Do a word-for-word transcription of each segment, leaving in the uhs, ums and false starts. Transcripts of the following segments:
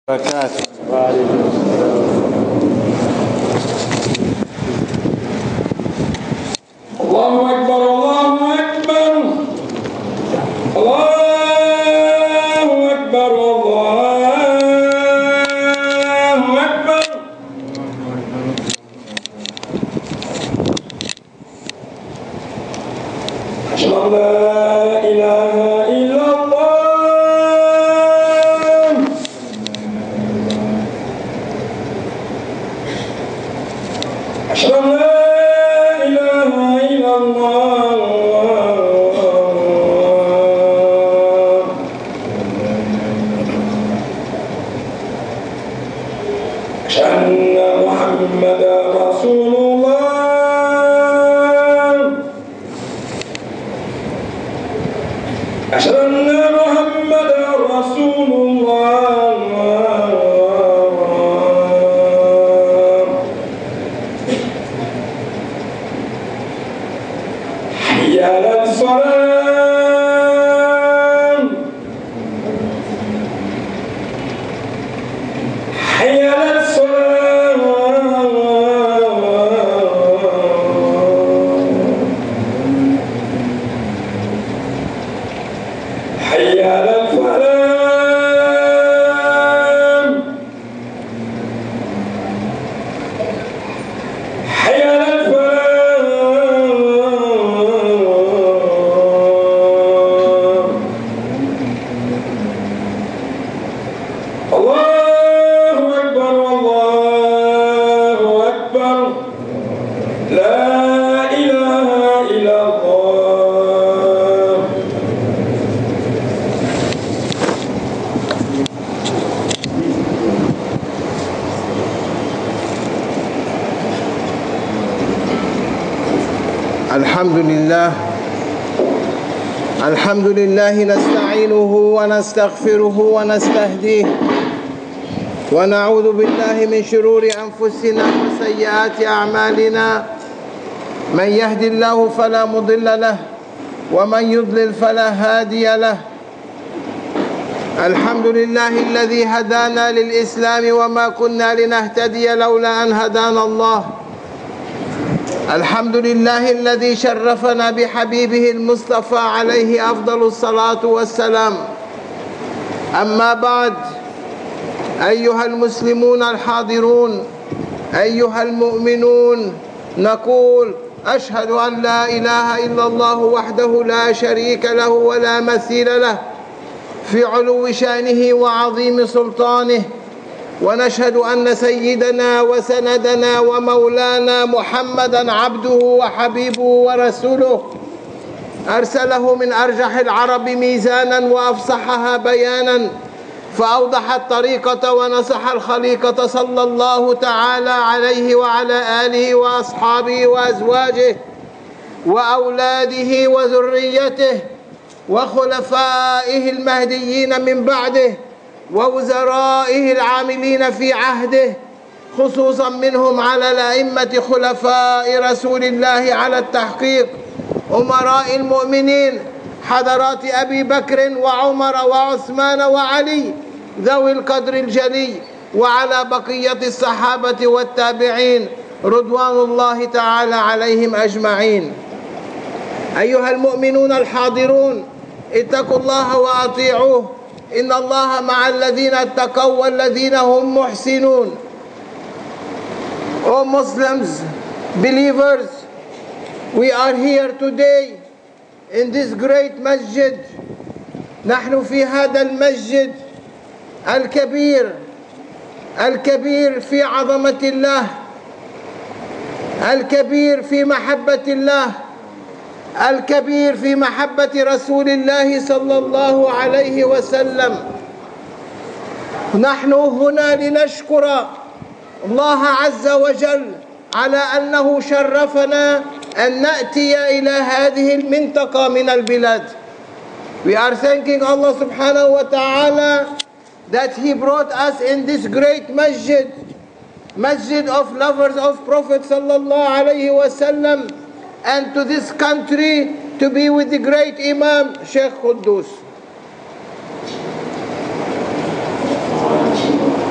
وبركاته. الله أكبر الله أكبر الله أكبر الله أكبر. أشهد أن لا إله إلا الله. أشهد أن لا إله إلا الله. أشهد أن محمدا رسول الله. أشهد أن محمدا رسول الله. حي على الصلاة. حي على الصلاة. حي على الفلاح. حي على الفلاح. الله أكبر الله أكبر. لا إله إلا الله. الحمد لله الحمد لله نستعينه ونستغفره ونستهديه ونعوذ بالله من شرور أنفسنا وسيئات أعمالنا. من يهد الله فلا مضل له ومن يضلل فلا هادي له. الحمد لله الذي هدانا للإسلام وما كنا لنهتدي لولا أن هدانا الله. الحمد لله الذي شرفنا بحبيبه المصطفى عليه أفضل الصلاة والسلام. أما بعد، أيها المسلمون الحاضرون، أيها المؤمنون، نقول أشهد أن لا إله إلا الله وحده لا شريك له ولا مثيل له في علو شأنه وعظيم سلطانه. ونشهد أن سيدنا وسندنا ومولانا محمدًا عبده وحبيبه ورسوله، أرسله من أرجح العرب ميزانًا وأفصحها بيانًا، فأوضح الطريقة ونصح الخليقة صلى الله تعالى عليه وعلى آله وأصحابه وأزواجه وأولاده وذريته وخلفائه المهديين من بعده ووزرائه العاملين في عهده، خصوصا منهم على الأئمة خلفاء رسول الله على التحقيق، أمراء المؤمنين حضرات أبي بكر وعمر وعثمان وعلي ذوي القدر الجلي، وعلى بقية الصحابة والتابعين رضوان الله تعالى عليهم أجمعين. أيها المؤمنون الحاضرون، اتقوا الله وأطيعوه، إن الله مع الذين اتقوا والذين هم محسنون. O Muslims, believers, we are here today in this great masjid. نحن في هذا المسجد الكبير الكبير في عظمة الله، الكبير في محبة الله، الكبير في محبة رسول الله صلى الله عليه وسلم. نحن هنا لنشكر الله عز وجل على أنه شرفنا أن نأتي إلى هذه المنطقة من البلاد. We are thanking Allah subhanahu wa ta'ala that He brought us in this great masjid, masjid of lovers of Prophet sallallahu alayhi wa sallam, and to this country to be with the great Imam Sheikh Quddus.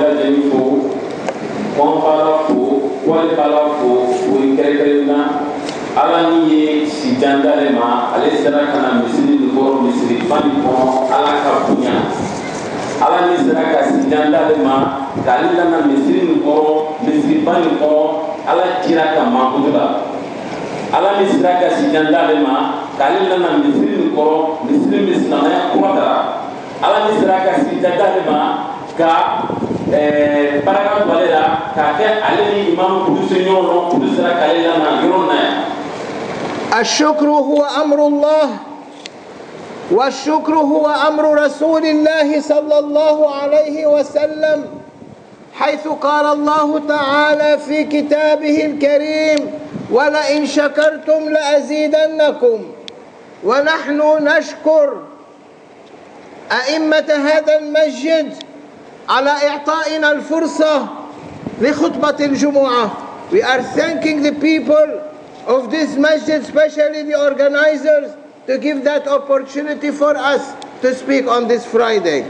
Benefo, one powerful, one powerful, we carry Alani Sijandalema, Alessandra Kana, Missy Boro, Missy Fanny Pon, Alaka Punya. Alani Sraka Sijandalema, Kalina, Missy Boro, Missy Fanny Pon, Ala Tiraka Mahula. Alani Sraka Sijandalema, Kalina, Missy Boro, Missy Miss Nana Quadra. Alani Sraka Sijandalema, Ka. Paragraph Valera, Kaka, Ali Imam Kudusenyo, Kudusra Kalina, Yona. الشكر هو أمر الله والشكر هو أمر رسول الله صلى الله عليه وسلم حيث قال الله تعالى في كتابه الكريم ولئن شكرتم لأزيدنكم ونحن نشكر أئمة هذا المسجد على إعطائنا الفرصة لخطبة الجمعة. We are thanking the people of this masjid, especially the organizers, to give that opportunity for us to speak on this Friday.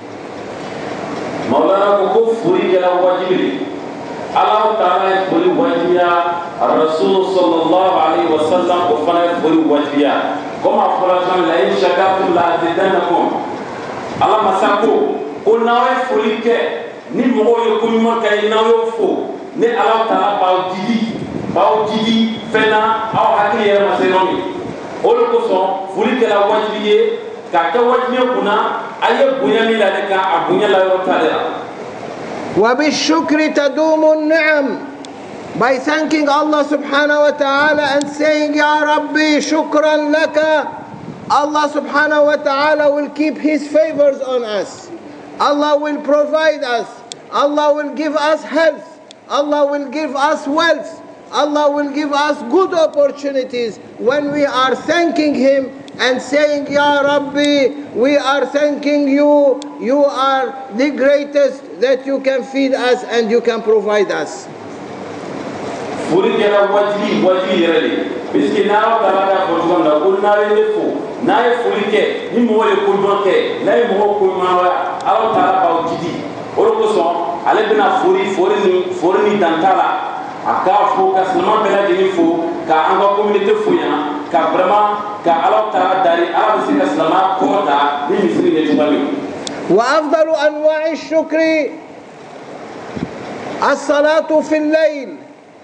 Maulana ko furi jala wajibi Allah Taala furi wajibiya Rasul sallallahu alaihi wasallam ko fana furi wajibiya kama furasan la in shakartum la azidannakum Allah masako ko nawe furi ke ni mo yo kunuma kay nawe fo ni Allah Taala ba didi ba didi fena aw hakili yara masenomi olu ko so furi ke la wajibiye ka ka wajibiye kuna aye bunya mi la ka abunya la yo tadera. وبالشكر تدوم النعم. By thanking Allah subhanahu wa ta'ala and saying Ya Rabbi shukran laka, Allah subhanahu wa ta'ala will keep his favors on us. Allah will provide us. Allah will give us health. Allah will give us wealth. Allah will give us good opportunities when we are thanking him and saying Ya Rabbi, we are thanking you. You are the greatest that you can feed us and you can provide us. Furi kera wajibi wajibi yere biski nawo talaga ko na ko na le fo na e furi ke ni mo le ko don ke na e mo ko ma wa aw tala ba jidi o ko so ale bina furi furi ni furi ni dantala aka fo ka sama bela ni fo ka an ko communauté fo ya ka vraiment ka ala tala dari ala bi sika salama ko ta ni misri ne tubali. وأفضل أنواع الشكر الصلاة في الليل.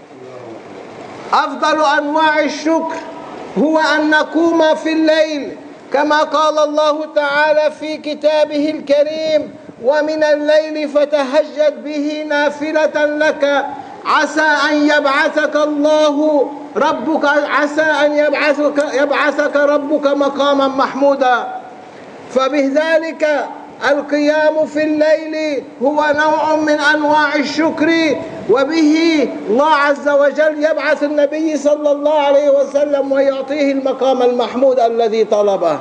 أفضل أنواع الشكر هو أن نقوم في الليل كما قال الله تعالى في كتابه الكريم ومن الليل فتهجد به نافلة لك عسى أن يبعثك الله ربك عسى أن يبعثك يبعثك ربك مقاما محمودا. فبذلك القيام في الليل هو نوع من أنواع الشكر وبه الله عز وجل يبعث النبي صلى الله عليه وسلم ويعطيه المقام المحمود الذي طلبه.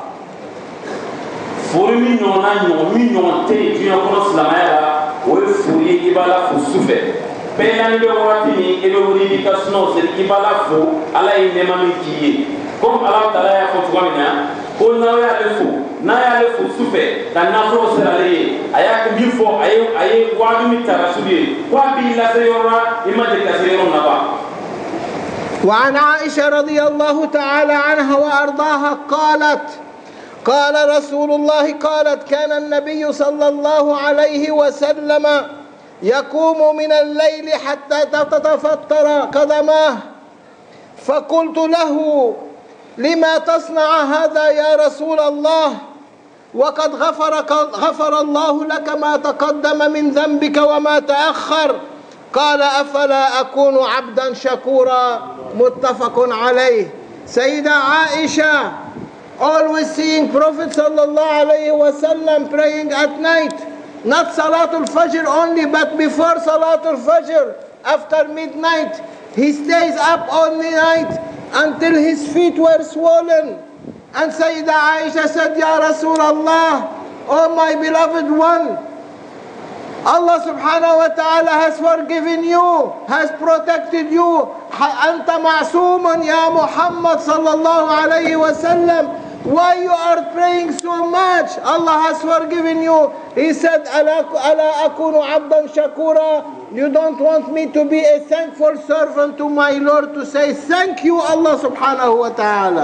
Furi nyona nyomi nyonte tuya kono silamaya o furi ibala fu sufe pena ndo wati ni ebe wuri dikasno se ibala fu ala inema mi kiye comme Allah Taala ya ko tuamina ko na ya lefu na ya lefu sufe kan na fo serale aya ko mi fo aye aye wa mi tarasubi wa bi la sayora imade kasiro naba. وعن عائشة رضي الله تعالى عنها وأرضاها قالت قال رسول الله قالت كان النبي صلى الله عليه وسلم يقوم من الليل حتى تتفطر قدماه فقلت له لما تصنع هذا يا رسول الله وقد غفر, غفر الله لك ما تقدم من ذنبك وما تأخر قال أفلا أكون عبدا شكورا متفق عليه. سيدة عائشة always seeing Prophet sallallahu alayhi wa sallam praying at night, not Salatul Fajr only, but before Salatul Fajr, after midnight, he stays up all night until his feet were swollen. And Sayyidah Aisha said, Ya Rasulullah, oh my beloved one, Allah subhanahu wa ta'ala has forgiven you, has protected you. Anta ma'sumun ya Muhammad sallallahu alayhi wa sallam. why you are praying so much? Allah has forgiven you. He said, Ala akunu abdan shakura. You don't want me to be a thankful servant to my Lord to say thank you, Allah subhanahu wa ta'ala.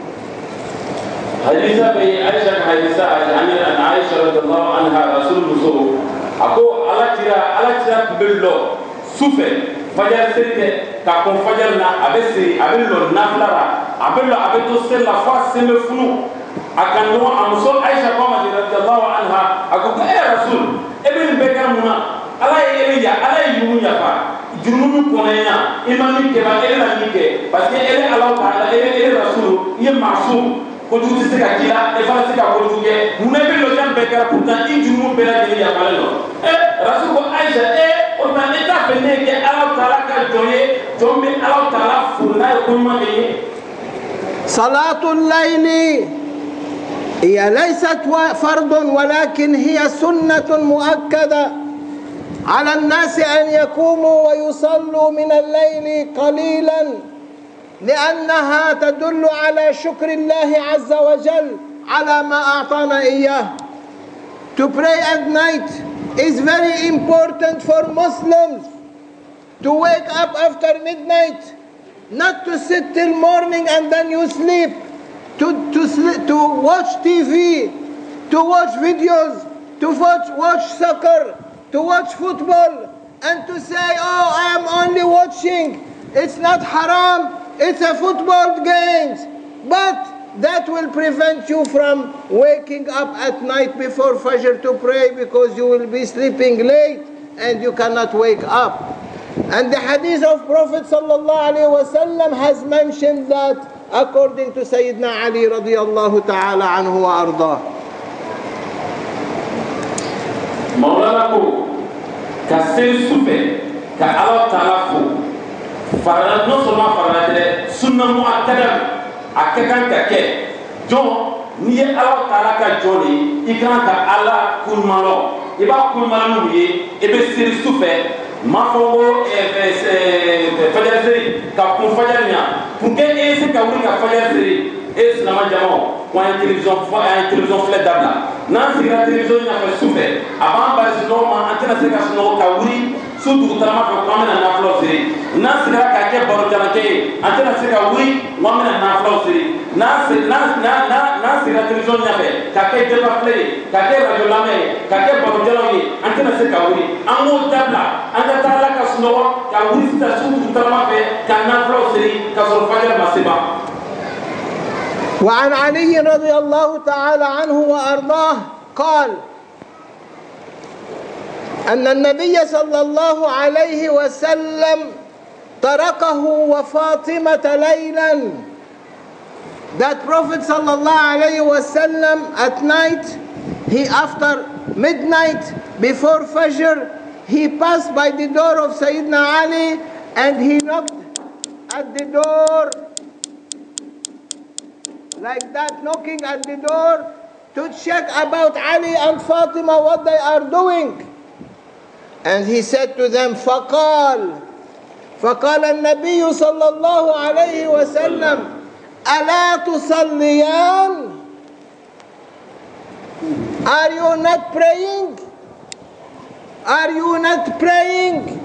Haditha bi Aisha haditha an Aisha radhiyallahu anha Rasul Musu ako ala tira ala tira bello sufe fajar serite ka kon fajar na abesi abello naflara abello abeto sella fa seme funu akan no amso Aisha ko ma radhiyallahu anha ako e Rasul eben bekar muna ala yele ya ala yumu ya fa jurumu konenya imami ke ba ele na nike parce que ele Allah taala ele ele Rasul ye masum ko du ti se ka kila e fa se ka ko du ke mun be lo jam be kara pourtant i jurumu be la ya fale no e Rasul ko Aisha e o ta ne ta fene ke Allah taala ka joye jombe Allah taala furna ko ma ke salatul layli هي ليست فرض ولكن هي سنة مؤكدة على الناس أن يقوموا ويصلوا من الليل قليلا لأنها تدل على شكر الله عز وجل على ما أعطانا إياه. To pray at night is very important for Muslims. To wake up after midnight, not to sit till morning and then you sleep. To, to, to watch T V, to watch videos, to watch, watch soccer, to watch football, and to say, oh, I am only watching. It's not haram, it's a football game. But that will prevent you from waking up at night before Fajr to pray because you will be sleeping late and you cannot wake up. And the hadith of Prophet sallallahu alaihi wasallam has mentioned that according to Sayyidina Ali radiyallahu ta'ala anhu wa ardah. Maulana ko ka sel sufe ka Allah ta'ala fo farana no seulement farana de sunna muakkada akakan ka ke jo ni Allah ta'ala ka joli ikan ka Allah kulmalo iba kulmalo ye ebe sel sufe mafongo e fajar seri ka kun fajar nya pour que e se ka wuri ka fajar seri e sinama jamo ko ay télévision fo ay télévision flé dabla nan sira télévision nya fa soufe avant ba sino ma antena se ka sino ka wuri surtout tama fa ko amena na flo seri nan sira ka ke baro jana ke antena se ka wuri wa amena na flo seri nan se nan na nan sira télévision nya fe ka ke débat flé ka ke radio lame ka ke baro jana ke antena se ka wuri amo dabla anga tala ka sino ka wuri sta surtout tama fe ka na flo seri ka so fajar masiba. وعن علي رضي الله تعالى عنه وأرضاه قال أن النبي صلى الله عليه وسلم تركه وفاطمة ليلا. That Prophet صلى الله عليه وسلم at night, he after midnight before Fajr, he passed by the door of Sayyidina Ali and he knocked at the door like that, knocking at the door to check about Ali and Fatima, what they are doing. And he said to them, فقال فقال النبي صلى الله عليه وسلم ألا تصليان? Are you not praying? Are you not praying?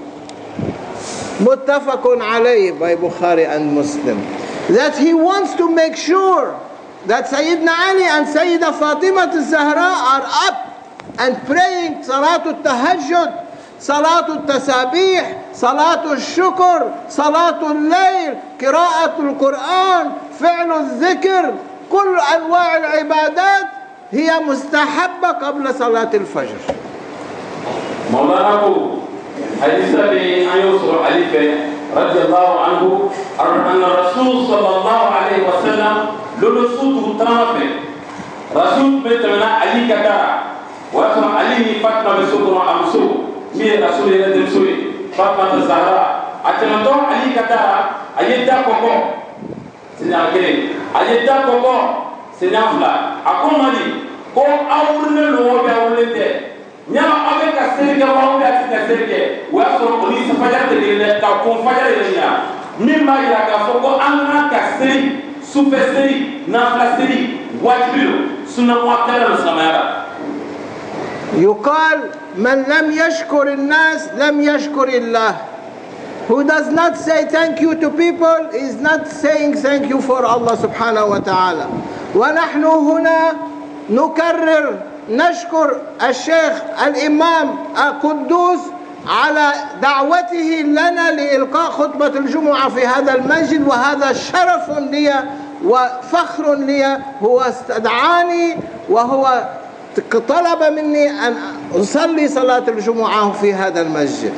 متفق عليه by Bukhari and Muslim. That he wants to make sure that Sayyidina Ali and Sayyida Fatima al-Zahra are up and praying Salatul Tahajjud, Salatul Tasabih, Salatul Shukr, Salatul Layl, Qira'atul Quran, Fi'lul Zikr, كل أنواع العبادات هي مستحبة قبل صلاة الفجر. مولانا أبو حديث أبي يوسف علي رضي الله عنه أن الرسول صلى الله عليه وسلم لنصوت ترافع رسول بيتنا علي كذا واسمع علي فاطمة بسكر أمسو مي رسول الله تمسوي فاطمة الزهراء أتمنى علي كذا أيدا كوكو سنيا كريم أيدا كوكو سنيا فلا أقول مالي كو أورنا لو بيعولته nya abe ka serike wa abe ati ka serike wa so oni sa fajar de le ka ko fajar de nya min ma ira ka fo ko anna ka seri sufe seri na fla seri wajibi sunna muakkada samara يقال من لم يشكر الناس لم يشكر الله. Who does not say thank you to people is not saying thank you for Allah subhanahu wa ta'ala. ونحن هنا نكرر نشكر الشيخ الإمام القدوس على دعوته لنا لإلقاء خطبة الجمعة في هذا المسجد، وهذا شرف لي وفخر لي. هو استدعاني وهو طلب مني أن أصلي صلاة الجمعة في هذا المسجد.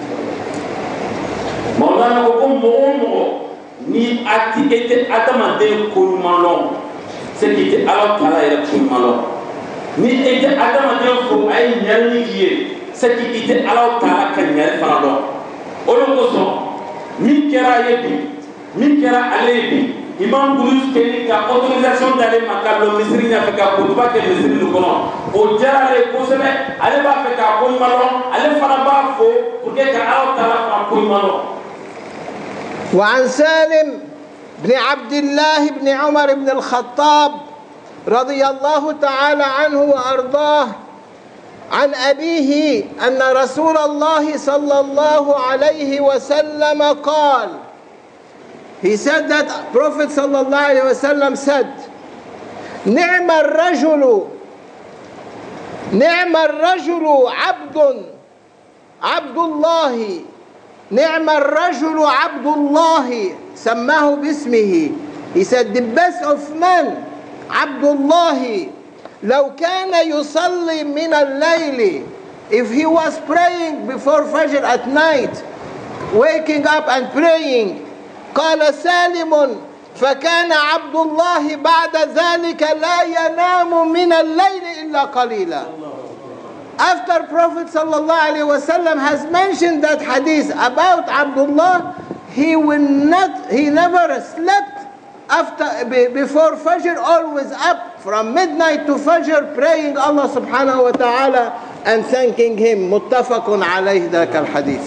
مولانا أقوم بأمه ni ati ete adamaden kolumalo c'est qui était alors tala ila kolumalo ni ete adamaden fo ay nyalni kiye c'est qui était alors tala kan nyal fanalo olo ko so min kera yebi min kera alebi imam Bourous keni ka autorisation d'aller makalo misri nya feka kutuba ke misri no kono o jarale ko sebe ale ba feka kolumalo ale fana ba fo pour que ka alors tala fa kolumalo. وعن سالم بن عبد الله بن عمر بن الخطاب رضي الله تعالى عنه وأرضاه عن أبيه أن رسول الله صلى الله عليه وسلم قال, he said that Prophet صلى الله عليه وسلم said, نعم الرجل نعم الرجل عبد عبد الله نعم الرجل عبد الله سماه باسمه. He said the best of men عبد الله لو كان يصلي من الليل, if he was praying before Fajr at night, waking up and praying, قال سالم فكان عبد الله بعد ذلك لا ينام من الليل إلا قليلا. After Prophet sallallahu alaihi wasallam has mentioned that hadith about Abdullah, he will not, he never slept after before Fajr, always up from midnight to Fajr praying Allah subhanahu wa ta'ala and thanking him. Muttafaqun alayhi ذاك الحديث.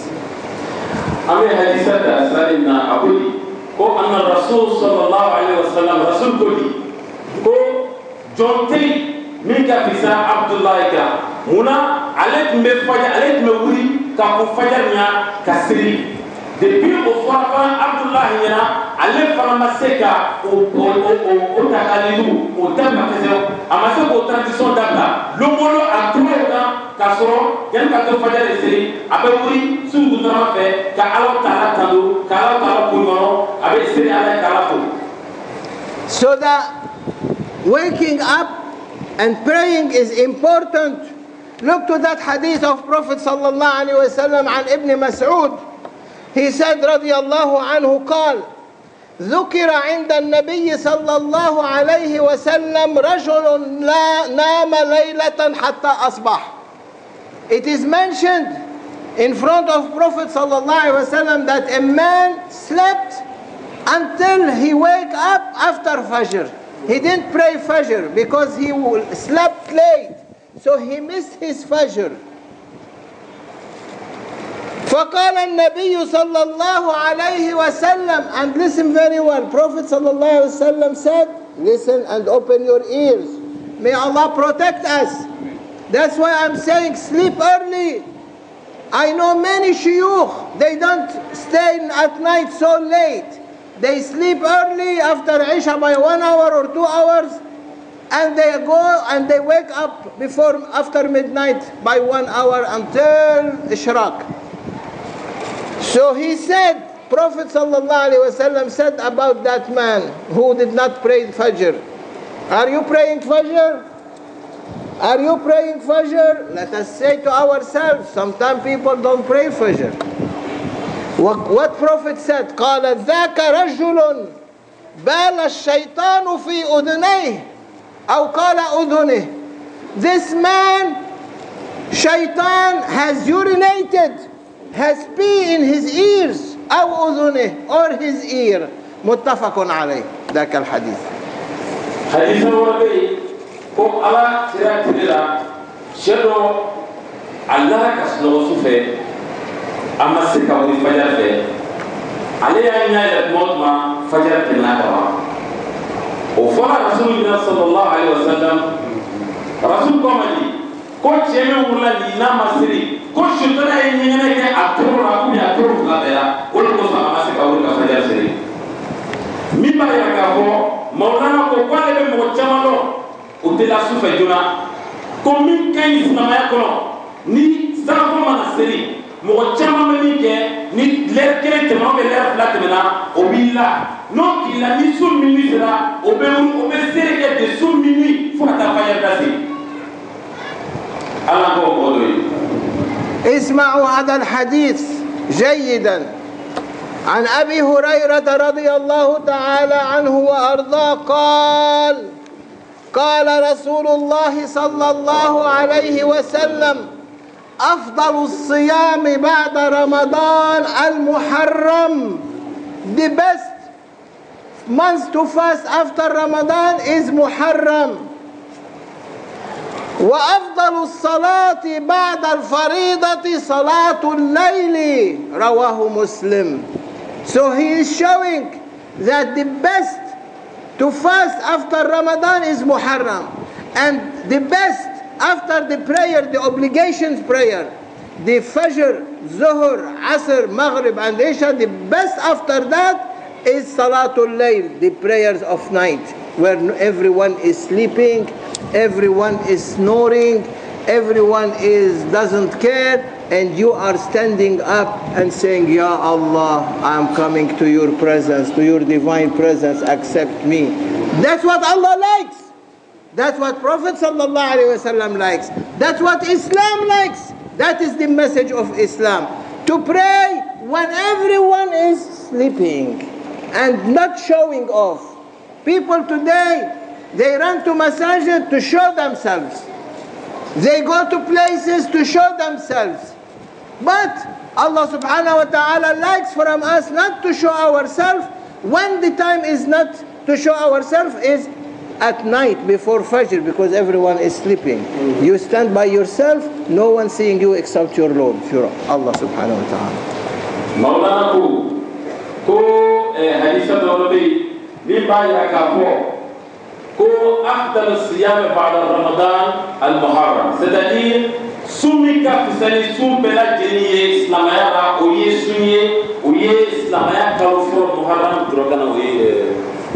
أمي حديثة سالنا أقولي كو أن الرسول صلى الله عليه وسلم رسول كلي كو جونتي منك في عبد الله كا muna ale tun bɛ fajar ale tun bɛ wuli ka ko fajar ɲa ka siri depuis o fɔra fana Abdullahi ɲɛna ale fana ma se ka o o o o takalilu o dabila kosɛbɛ a ma se k'o tradition dabila lomolo a tora o kan k'a sɔrɔ yanni ka to fajar de siri a bɛ wuli sunkuntama fɛ ka Ala Taala tanu ka Ala Taala konyɔrɔ a bɛ siri Ala ye k'Ala fo. So that waking up and praying is important. Look to that hadith of Prophet sallallahu alaihi wasallam عن ابن مسعود. He said رضي الله عنه قال ذكر عند النبي صلى الله عليه وسلم رجل لا نام ليلة حتى أصبح. It is mentioned in front of Prophet sallallahu alaihi wasallam that a man slept until he wake up after Fajr. He didn't pray Fajr because he slept late. So he missed his Fajr. فقال النبي صلى الله عليه وسلم, and listen very well, Prophet صلى الله عليه وسلم said, listen and open your ears. May Allah protect us. That's why I'm saying sleep early. I know many shuyukh, they don't stay at night so late. They sleep early after Isha by one hour or two hours. And they go and they wake up before, after midnight by one hour until Ishraq. So he said, Prophet sallallahu alaihi wasallam said about that man who did not pray Fajr. Are you praying Fajr? Are you praying Fajr? Let us say to ourselves, sometimes people don't pray Fajr. What, what Prophet said, قال ذاك رجل بال الشيطان في أذنيه أو قال أذنه. This man, shaitan has urinated, has pee in his ears, أو أذنه, or his ear. متفق عليه ذاك الحديث. حديث النبي كم على سيرة الله شلو الله كسلو سوفه أما سكوا الفجر فيه عليه أن يعلم موت ما فجر النهار o fɔra rasulullah sallallahu alaihi wasallam rasul ko mali ko cɛmɛ wurula ni n'a ma siri ko sutana ye ɲɛgɛnɛ kɛ a toro la ou bien a toro fila bɛɛ la o de kosɔn a ma se ka wuli ka fajiri siri min b'a yira k'a fɔ Maulana ko k'ale bɛ mɔgɔ caman dɔn o tɛ la sufɛ joona ko min ka ɲi silamɛya kɔnɔ ni sarafo mana seri mɔgɔ caman bɛ min kɛ ni lɛri kelen tɛmɛ ou bien lɛri fila tɛmɛna o b'i la n'o tigi la ni su minuit sera o bɛ o bɛ seri kɛ de su minuit fo ka taa fajiri da se ala k'o mɔgɔ dɔ ye. اسمعوا هذا الحديث جيدا عن أبي هريرة رضي الله تعالى عنه وأرضاه قال قال رسول الله صلى الله عليه وسلم أفضل الصيام بعد رمضان المحرم. The best month to fast after Ramadan is Muharram. وأفضل الصلاة بعد الفريضة صلاة الليل رواه مسلم. So he is showing that the best to fast after Ramadan is Muharram, and the best after the prayer, the obligations prayer, the Fajr, Zuhr, Asr, Maghrib and Isha, the best after that is Salatul Layl, the prayers of night, where everyone is sleeping, everyone is snoring, everyone is doesn't care, and you are standing up and saying, Ya Allah, I am coming to your presence, to your divine presence, accept me. That's what Allah likes. That's what Prophet sallallahu alaihi wasallam likes. That's what Islam likes. That is the message of Islam. To pray when everyone is sleeping and not showing off. People today, they run to masajid to show themselves. They go to places to show themselves. But Allah subhanahu wa ta'ala likes from us not to show ourselves when the time is not to show ourselves is at night before Fajr, because everyone is sleeping. You stand by yourself, no one seeing you except your Lord, your Allah subhanahu wa ta'ala. Maulana ku ko hadisa dawlabi ni ba ya ka ko ko afdal siyam ba'da Ramadan al-Muharram, c'est-à-dire sumi ka fisali sum bela jeniye islamaya ra o ye sunye o ye islamaya kalo fo Muharram drogana o ye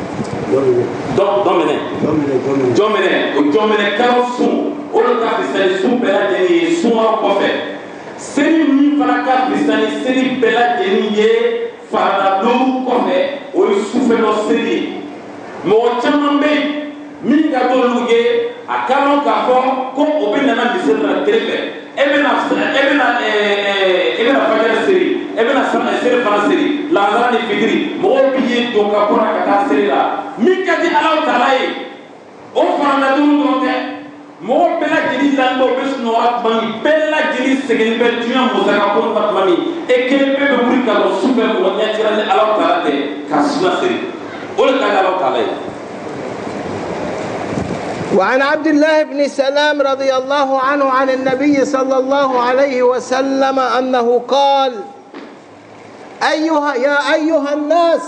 domine domine domine o domine kalo sum o ka fisali sum bela jeniye suma ko fe seri min fana ka fisali seri bela jeniye fara do ko fe o sufe no seri mo chamambe min ka tolu ye a kalo ka fɔ ko o bɛ nana misiri la tele fɛ e bɛ na e bɛ na e bɛ na fajiri seri e bɛ na seri fana seri lansara ni fitiri mɔgɔw b'i ye don ka bɔra ka taa seri la min ka di Alahu Taala ye o farala duuru dɔrɔn tɛ mɔgɔw bɛɛ lajɛlen lamɛn o bɛ sunɔgɔ tuma min bɛɛ lajɛlen sɛgɛnnen bɛ diɲɛ musaka ko la tuma min e kelen bɛɛ bɛ wuli ka bɔ sufɛ mɔgɔ ɲɛcira ni Alahu Taala tɛ ka suna seri o de ka di Alahu Taala ye. وعن عبد الله بن سلام رضي الله عنه عن النبي صلى الله عليه وسلم أنه قال أيها يا أيها الناس.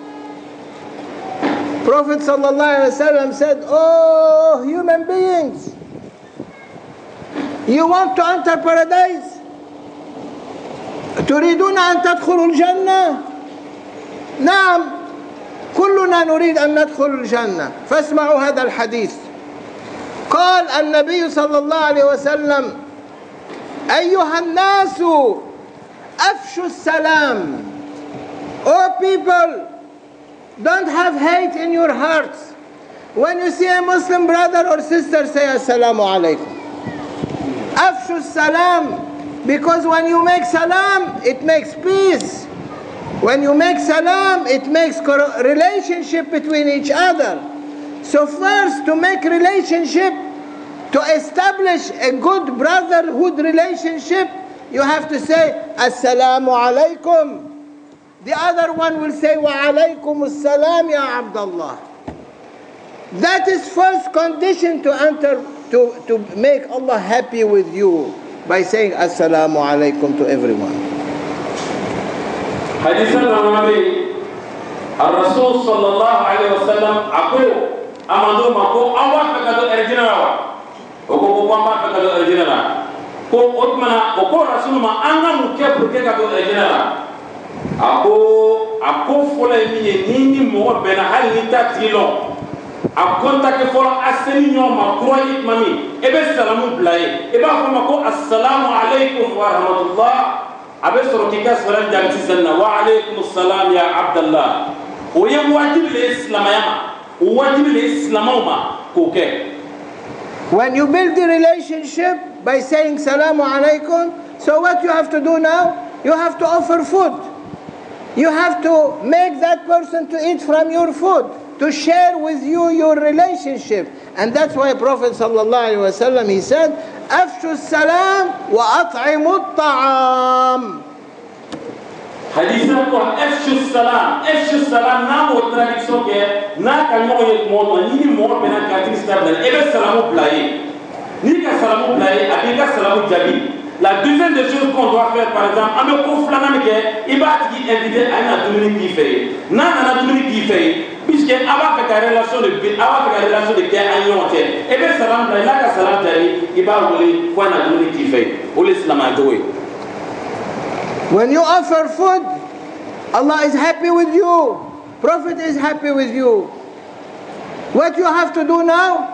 Prophet صلى الله عليه وسلم said, oh human beings, you want to enter paradise? تريدون أن تدخلوا الجنة؟ نعم كلنا نريد أن ندخل الجنة. فاسمعوا هذا الحديث. قال النبي صلى الله عليه وسلم أيها الناس أفشوا السلام. Oh people, don't have hate in your hearts. When you see a Muslim brother or sister, say Assalamu alaikum. Afshu salam, because when you make salam, it makes peace. When you make salam, it makes relationship between each other. So first, to make relationship, to establish a good brotherhood relationship, you have to say Assalamu alaikum. The other one will say Wa alaikum assalam ya Abdullah. That is first condition to enter, to, to make Allah happy with you, by saying Assalamu alaikum to everyone. Hadith al-Nabi, al-Rasul sallallahu alayhi wa sallam, Abu amando ma ko awa fe ka do erjina wa o ko ko ma fe ka do erjina la ko otmana o ko rasul ma anga mu ke pour ke ka do erjina la ako ako fola mi ni ni mo bena hal ni tatilo a contacté fola aseni nyoma croyit mami ebe salamu blaye eba ko ma ko assalamu alaykum wa rahmatullah abe sorotika salam jamti sanna wa alaykum assalam ya abdallah o ye wajib le islamayama o wajib le islamama ko ke. When you build the relationship by saying salamu alaykum, so what you have to do now? You have to offer food. You have to make that person to eat from your food, to share with you your relationship. And that's why Prophet sallallahu alaihi wasallam, he said, "Afshu salam wa at'imu at-ta'am." Haditha ko afshu salam, afshu salam na mo tradition ke na ka mo ye mo ni ni mo bena ka tistab na ebe salamu blaye. Ni ka salamu blaye, abi ka salamu jabi. La deuxième des choses qu'on doit faire, par exemple, on me confie que il va être invité à une dominique qui fait. Non, on a dominique qui fait. Puisque avant de faire la relation de vie, avant de faire la relation de guerre, on y est. Et bien, salam, là, il salam, il va rouler pour une dominique qui fait. Ou l'islam a joué. When you offer food, Allah is happy with you. Prophet is happy with you. What you have to do now?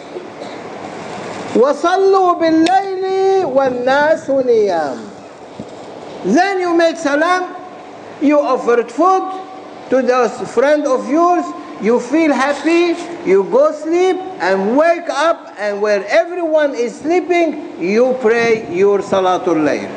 وَصَلُّوا بِاللَّيْلِ وَالنَّاسُ نِيَامٌ. Then you make salam, you offered food to this friend of yours, you feel happy, you go sleep and wake up, and where everyone is sleeping, you pray your Salatul Layl.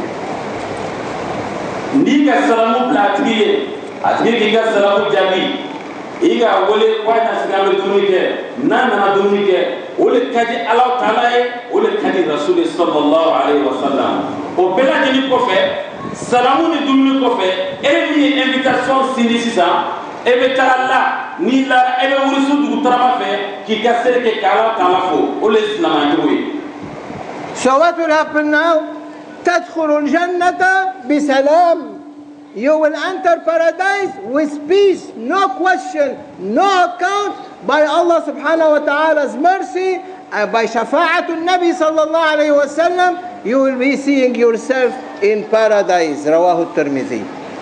Nika salamu platkiye, atki nika salamu jabi. Iga wole kwana sigame dumike, nana dumike. Ole kadi Allah Taala ye, ole kadi Rasul sallallahu alayhi wa sallam. O bela jeni kofe, salamu ni dumuni kofe, ere ni invitation sini sisan, ebe taralla ni la ebe wurisu dugu tarama fe ki ka serke kala Taala fo, ole islama jowe. So what will happen now? تدخل الجنة بسلام. You will enter paradise with peace, no question, no account, by Allah subhanahu wa ta'ala's mercy, and by shafa'atul Nabi sallallahu alayhi wa sallam, you will be seeing yourself in paradise. Rawahu Tirmidhi.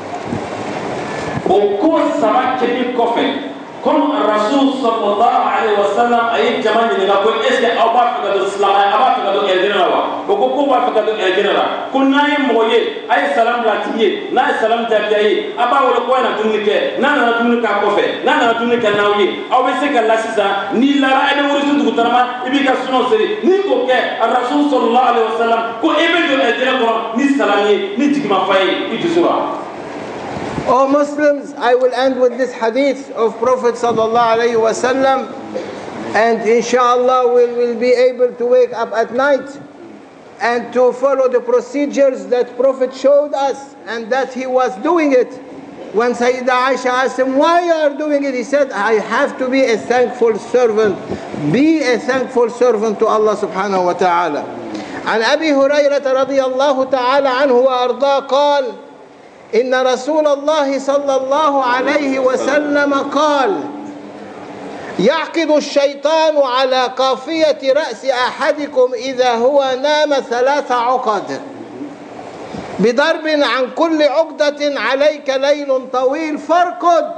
Au cours sama kebi kofe, comme Rasul sallallahu alayhi wa sallam ayé jamani ni ko est-ce que aw b'a fɛ ka don silamɛ a b'a fɛ ka don ɛrdinɛ la wa o ko ko b'a fɛ ka don ɛrdinɛ la ko n'a ye mɔgɔ ye a ye salam bila a tigi ye n'a ye salam jaabiya ye a b'a wele ko a na dumuni kɛ n'a nana dumuni k'a kɔfɛ n'a nana dumuni kɛ n'aw ye aw bɛ se ka la sisan n'i lara e bɛ wurisu dugutarama i b'i ka sunɔ seri n'i k'o kɛ Rasul sallallahu alayhi wa sallam ko e bɛ don ɛrdinɛ kɔnɔ ni salam ye ni jigimafa ye i dusu la. O Muslims, I will end with this hadith of Prophet sallallahu alaihi wasallam, and inshallah we will be able to wake up at night and to follow the procedures that Prophet showed us and that he was doing it. When Sayyida Aisha asked him, why you are doing it? He said, I have to be a thankful servant. Be a thankful servant to Allah subhanahu wa ta'ala. عن أبي هريرة رضي الله تعالى عنه وأرضاه قال إن رسول الله صلى الله عليه وسلم قال يعقد الشيطان على قافية رأس أحدكم إذا هو نام ثلاث عقد بضرب عن كل عقدة عليك ليل طويل فارقد.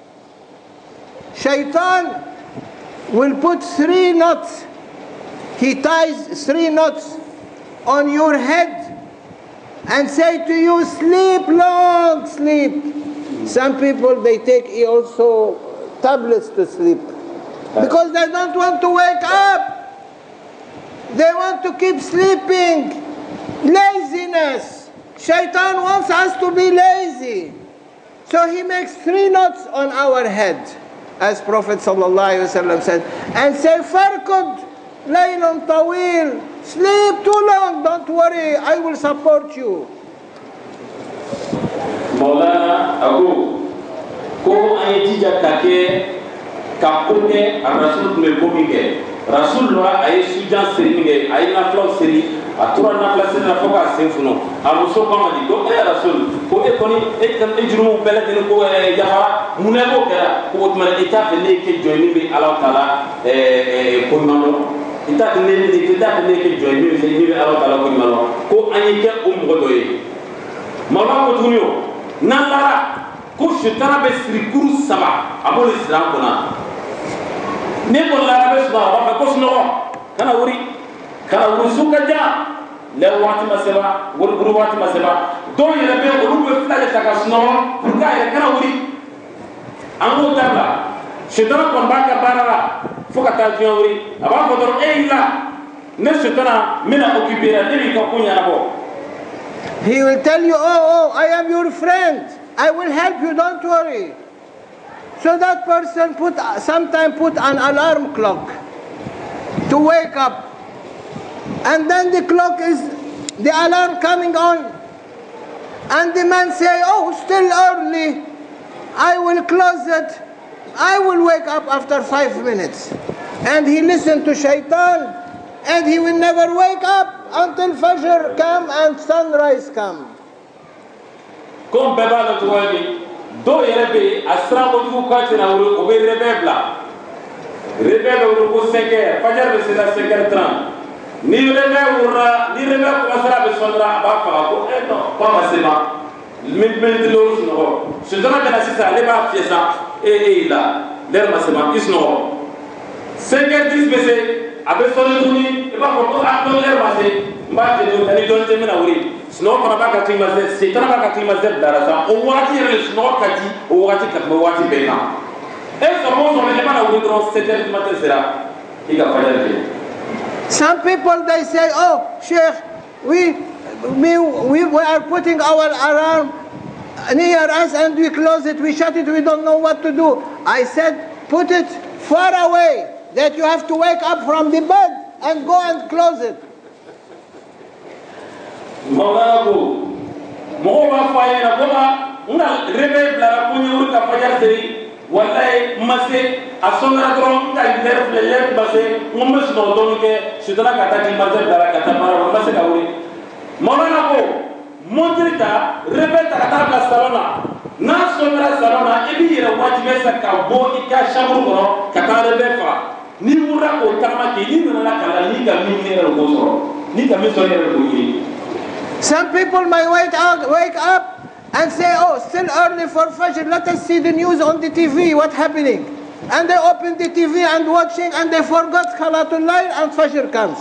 Shaitan will put three knots. He ties three knots on your head and say to you, sleep long, sleep. Some people, they take also tablets to sleep because they don't want to wake up. They want to keep sleeping. Laziness. Shaitan wants us to be lazy. So he makes three knots on our head, as Prophet ﷺ said, and say, Farkud, laylun tawil. Sleep too long, don't worry, I will support you. Maulana Abu, ko an yi jija ka kɛ ka ko kɛ a Rasul tun bɛ ko min kɛ Rasulullah a ye sujan siri min kɛ a ye nafilaw siri a tora nafila siri la fo k'a sen funu a muso ko a ma di ko e Rasul ko e kɔni e e jurumu bɛɛ lajɛlen ko yafara mun na e b'o kɛra ko o tuma e t'a fɛ ne kɛ jɔn ye min bɛ Alahu Taala ko ɲuman dɔn i t'a fɛ ne i t'a fɛ ne kɛ jɔn ye min bɛ min bɛ Alahu Taala ko ɲuman dɔn ko an ye kɛ o mɔgɔ dɔ ye Mawla ko tuguni o n'an taara ko sitana bɛ siri kuru saba a b'o de siri an kunna ne ko lara bɛ sunɔgɔ a b'a fɛ ko sunɔgɔ kana wuli kana wuli su ka ja lɛ waati ma sɛba wuruguru waati ma sɛba dɔw yɛrɛ bɛ olu bɛ fila de ta ka sunɔgɔ pour que a yɛrɛ kana wuli an k'o dabila sitana kɔni b'a ka baara la fo ka taa diɲɛ wuli a b'a fɔ dɔrɔn e y'i la ne sitana n bɛna occuper la ne b'i ka ko ɲɛnabɔ. He will tell you, oh, oh, I am your friend. I will help you, don't worry. So that person put sometime put an alarm clock to wake up. And then the clock is, the alarm coming on. And the man say, oh, still early. I will close it. I will wake up after five minutes. And he listened to shaitan. And he will never wake up until Fajr come and sunrise come. Comme bɛɛ b'a la cogoya min dɔw yɛrɛ bɛ yen a siran kojugu k'a tɛna wuli o bɛ réveil bila réveil bɛ wuli ko cinq heures Fajr bɛ se la cinq heures trente ni réveil wulila ni réveil commencera a bɛ sɔn dɔrɔn a b'a faga ko eh non ko a ma se ma miniti duuru sunɔgɔ sitana bɛ na sisan ale b'a fiyɛ sa e e y'i la l'heure ma se ma i sunɔgɔ cinq heures dix bɛ se a bɛ sɔnni tuguni i b'a fɔ ko a dɔn l'heure ma se n b'a jɛ ni ni dɔɔnin tɛ n bɛna wuli sunɔgɔ fana b'a ka climatiseur sitana b'a ka climatiseur bilara sa o waati yɛrɛ de sunɔgɔ ka di o waati ka tɛmɛ waati bɛɛ kan e sɔrɔ o sɔrɔ e mana wuli dɔrɔn sept heures du matin sera i ka Fajr kɛ. Some people they say, oh, Sheikh, we, we, we, we are putting our alarm near us and we close it, we shut it, we don't know what to do. I said, put it far away, that you have to wake up from the bed and go and close it. Mawlana ko mɔgɔw b'a fɔ a ɲɛna ko n ka réveil bilara ko n ye wuli ka Fajr seri wallahi n ma se a sɔnnara dɔrɔn n ka l'heure filɛ l'heure ma se n ko n bɛ sunɔgɔ dɔɔnin kɛ sitana ka taa climatiseur bilara ka taa baara la n ma se ka wuli Mawlana ko montre ta réveil ta ka taa bila salon na n'a sɔnnara salon na i b'i yɛrɛ wajibɛ sa ka bɔ i ka chambre kɔnɔ ka taa réveil faga n'i wulila k'o tagama kɛ n'i nana ka na n'i ka min ɲini yɛrɛ k'o sɔrɔ n'i ka min sɔrɔ yɛrɛ k'o ɲini. Some people might wake up, wake up and say, oh, still early for Fajr, let us see the news on the T V, what's happening. And they open the T V and watching and they forgot Salatul Layl and Fajr comes.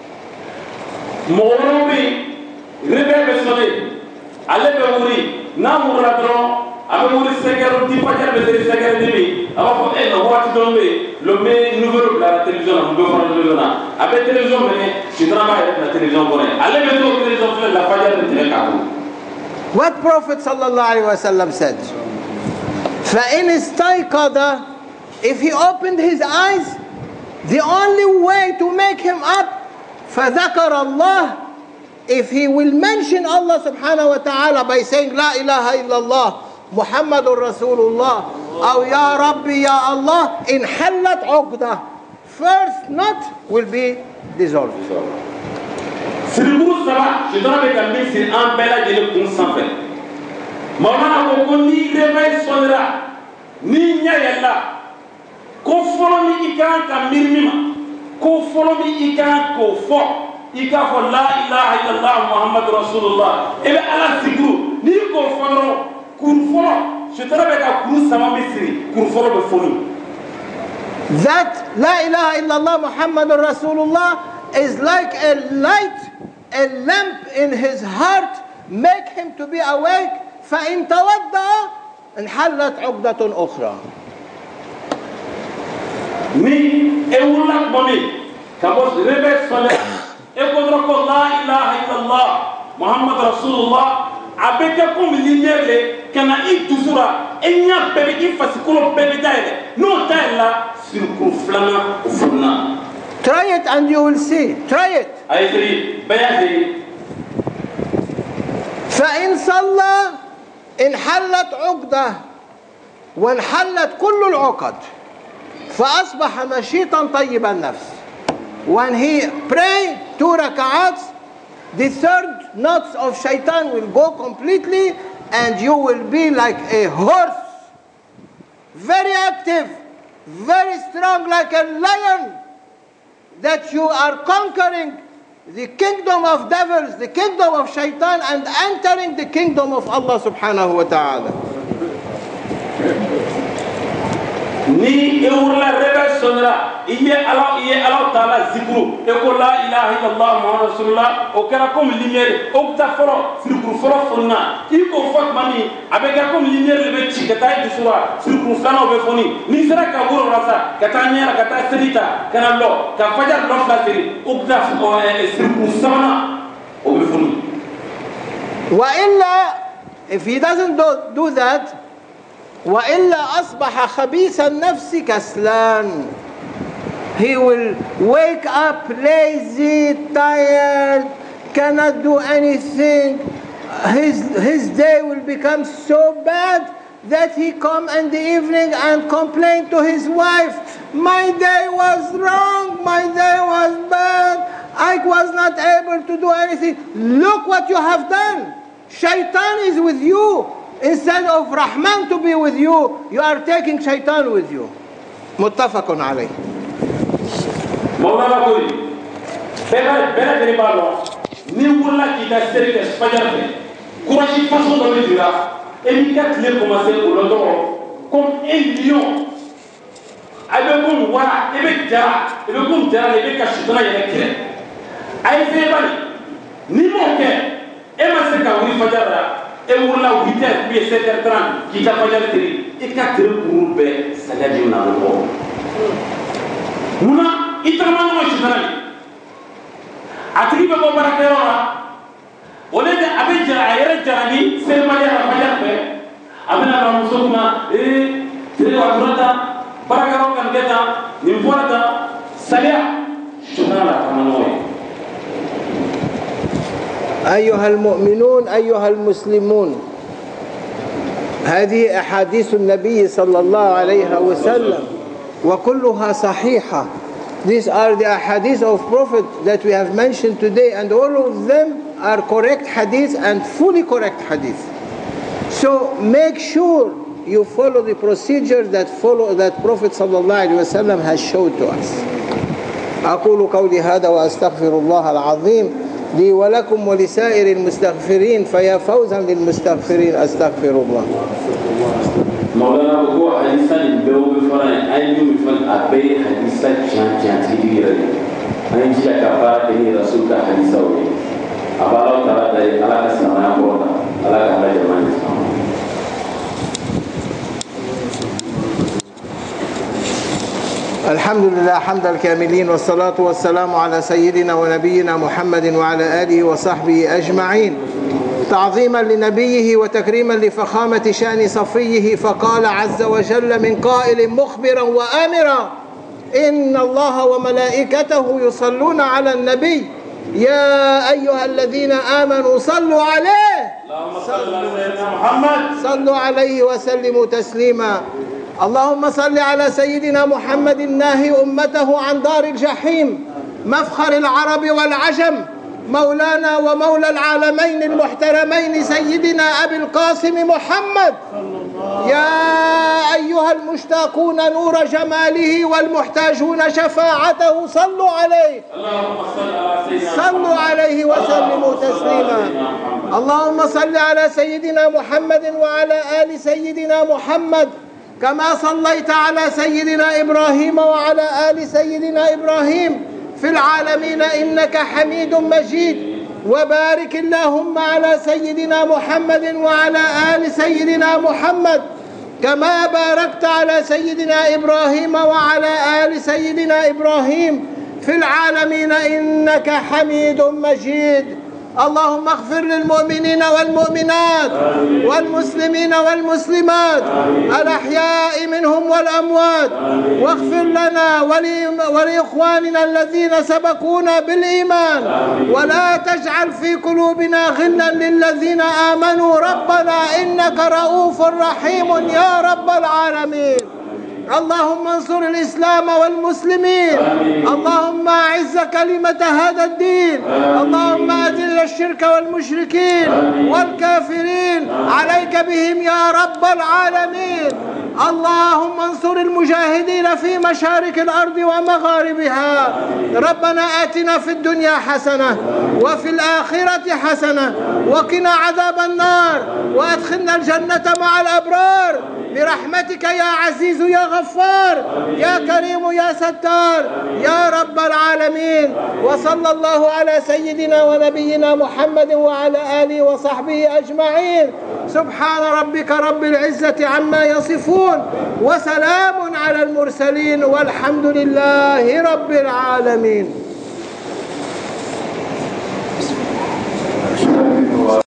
Morobi, réveil bɛ sonné, ale bɛ wuli, n'a wulila dɔrɔn, a bɛ wuli cinq heures, ni Fajr bɛ seri cinq heures et demie, a b'a fɔ, eh, non, waati dɔ bɛ yen, le bɛ nouvelle bila la télévision na, mun bɛ fɔlɔ télévision na, a bɛ télévision minɛ, sitana b'a yɛrɛ bila télévision kɔnɔ yen, ale bɛ to télévision filɛ la Fajr bɛ tɛmɛ k'a bɔ. What Prophet sallallahu alaihi wasallam said, فَإِنِ اسْتَيْقَظَ, if he opened his eyes, the only way to make him up, فَذَكَرَ اللَّهِ, if he will mention Allah subhanahu wa ta'ala by saying La ilaha illallah Muhammadur Rasulullah or Ya Rabbi Ya Allah, in hallat uqdah, first knot will be dissolved. Sirikuru saba sitana bɛ ka min siri an bɛɛ lajɛlen kun sanfɛ Mawlana ko ko ni réveil sɔnnera ni ɲɛ yɛlɛla ko fɔlɔ min i kan ka miiri min ma ko fɔlɔ min i kan k'o fɔ i k'a fɔ la ilaha illallah Muhammadu Rasulullah i bɛ Ala zikuru n'i k'o fɔ dɔrɔn kuru fɔlɔ sitana bɛ ka kuru saba min siri kuru fɔlɔ bɛ foni. That La ilaha illallah Muhammadur Rasulullah is like a light, a lamp in his heart, make him to be awake. فَإِن تَوَضَّأَ انْحَلَّتْ عُقْدَةٌ أُخْرَى. Ni e wulila tuma min ka bɔ réveil sɔnna e ko dɔrɔn ko la ilaha illallah Muhammadu Rasulullah a bɛ kɛ komi lumière de ka na i dusu la e ɲɛ bɛɛ bɛ i fasikolo bɛɛ bɛ dayɛlɛ n'o dayɛlɛla sirikuru filanan o fununa. Try it and you will see. Try it. A ye seri bɛɛ y'a seri. فإن صلى انحلت عقدة وانحلت كل العقد فأصبح نشيطا طيب النفس. when he pray two rak'ats, the third knots of shaitan will go completely and you will be like a horse, very active, very strong like a lion, that you are conquering the kingdom of devils, the kingdom of shaitan, and entering the kingdom of Allah subhanahu wa ta'ala. Ni eurla rebe sonra iye ala iye ala taala zikru e ko la ilaha illallah muhammad rasulullah o kera comme lumière o ta foro zikru foro fonna iko fot mani abega comme lumière lebe ci kata di sura zikru flano be foni ni sera ka buro rasa kata nyara kata sedita kana lo ka fajar lo flasiri o ta o zikru sama o be foni wa illa, if he doesn't do, do that, وإلا أصبح خبيث النفس كسلان. He will wake up lazy, tired, cannot do anything. His, his day will become so bad that he come in the evening and complain to his wife, my day was wrong, my day was bad, I was not able to do anything. Look what you have done. Shaitan is with you. Instead of Rahman to be with you, you are taking shaitan with you. Muttafaqun alayh. Maulana Koi, bela bela deri balo, ni wula kita seri ke fajar fe, courage façon de le dire, et ni quatre les commencer au loto, comme un lion. Abe kun wara, ebe jara, ebe kun jara, ebe ka shitana yele kire. Ay fe bani, ni mo ke, e ma se ka wuri fajar e wurla huit heures puis sept heures trente qui ka fajar tiri e ka tiri kuru be sagadi na ko muna itama no shitana atri be ko baraka yora ole de abe jara ayere jarani se maliya fajar be abina ba musukna e tiri wa turata baraka ro kan geta ni forata salia shitana tamano. أيها المؤمنون أيها المسلمون، هذه أحاديث النبي صلى الله عليه وسلم وكلها صحيحة. These are the ahadith of Prophet that we have mentioned today, and all of them are correct hadith and fully correct hadith. So make sure you follow the procedures that follow that Prophet صلى الله عليه وسلم has showed to us. أقول قولي هذا وأستغفر الله العظيم لي ولكم ولسائر المستغفرين، فيا فوزا للمستغفرين. أستغفر الله. مولانا بقول حديثا البيو بفران أي يوم بفران أبي حديثا جان جان تيجي أي جيلا كفار كني رسول حديثا وين أبارو ترى ده على كسمنا بورا على كهلا جمال. الحمد لله حمد الكاملين، والصلاة والسلام على سيدنا ونبينا محمد وعلى آله وصحبه أجمعين، تعظيما لنبيه وتكريما لفخامة شأن صفيه. فقال عز وجل من قائل مخبرا وآمرا إن الله وملائكته يصلون على النبي يا أيها الذين آمنوا صلوا عليه صلوا عليه وسلموا تسليما. اللهم صل على سيدنا محمد الناهي أمته عن دار الجحيم، مفخر العرب والعجم، مولانا ومولى العالمين المحترمين سيدنا أبي القاسم محمد. يا أيها المشتاقون نور جماله والمحتاجون شفاعته صلوا عليه صلوا عليه وسلموا تسليما. اللهم صل على سيدنا محمد وعلى آل سيدنا محمد كما صليت على سيدنا إبراهيم وعلى آل سيدنا إبراهيم في العالمين إنك حميد مجيد. وبارك اللهم على سيدنا محمد وعلى آل سيدنا محمد كما باركت على سيدنا إبراهيم وعلى آل سيدنا إبراهيم في العالمين إنك حميد مجيد. اللهم اغفر للمؤمنين والمؤمنات والمسلمين والمسلمات الأحياء منهم والأموات، واغفر لنا ولإخواننا الذين سبقونا بالإيمان، ولا تجعل في قلوبنا غلا للذين آمنوا ربنا إنك رؤوف رحيم يا رب العالمين. اللهم انصر الإسلام والمسلمين. آمين. اللهم أعز كلمة هذا الدين. آمين. اللهم أذل الشرك والمشركين آمين. والكافرين. عليك بهم يا رب العالمين. اللهم انصر المجاهدين في مشارق الأرض ومغاربها. ربنا آتنا في الدنيا حسنة وفي الآخرة حسنة وقنا عذاب النار وأدخلنا الجنة مع الأبرار برحمتك يا عزيز يا غفار يا كريم يا ستار يا رب العالمين. وصلى الله على سيدنا ونبينا محمد وعلى آله وصحبه أجمعين. سبحان ربك رب العزة عما يصفون وسلام على المرسلين والحمد لله رب العالمين.